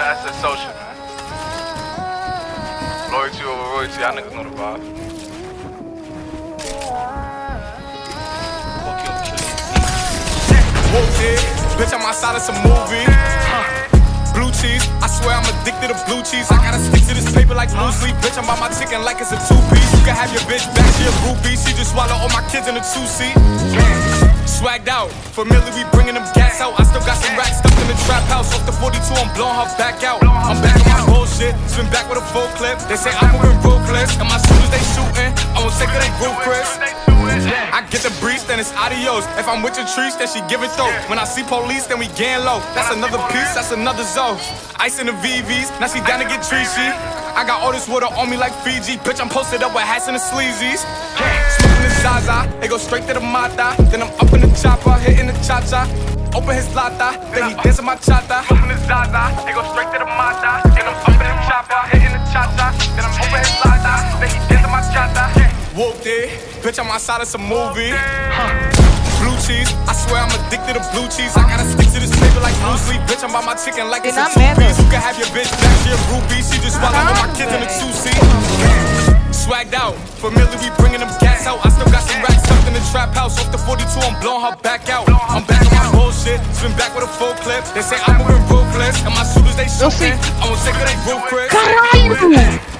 That's the social, man. Loyalty over royalty, y'all niggas know the vibe. Whoa, bitch, I'm outside of some movie. Blue cheese, I swear I'm addicted to blue cheese. I gotta stick to this paper like blue sleep. Bitch, I'm by my chicken like it's a two-piece. You can have your bitch back, she a groupie. She just swallow all my kids in a two-seat. Swagged out, familiar, we bringing them gas out. I still got some racks stuffed in the trap house. Off the 42, I'm blowing her back out. I'm back on my bullshit, spin back with a full clip. They say I'm moving ruthless, and my shooters they shooting. I won't take her, they group Chris. I get the breeze, then it's adios. If I'm with your trees, then she give it though. When I see police, then we gang low. That's another piece, that's another zone. Ice in the VVs, now she down to get treachy. I got all this water on me like Fiji. Bitch, I'm posted up with hats and the sleazies. Smoking the Zaza, they go straight to the Mata. Then I'm up in the chopper, hitting the cha-cha. Open his lata, then he dancing my chata. Smoking the Zaza, they go straight to the Mata. Then I'm up in the chopper, hitting the cha-cha. Then I'm open his lata, then he dancing my chata. Whooped it, bitch, I'm outside of some movie. Blue cheese, I swear I'm addicted to blue cheese. I gotta stick to this paper like blue sleep. Bitch, I'm by my chicken like it's a two-piece. You can have your bitch back, she a groupie. She just swallowed all my kids in a two-seat. Swagged out, familiar, we bringing them gas out. I still got some racks stuffed in the trap house. Off the 42, I'm blowing her back out. I'm back on my bullshit, spin back with a full clip. They say I'm moving ruthless, and my shooters they shooting. I won't take her, they group Chris.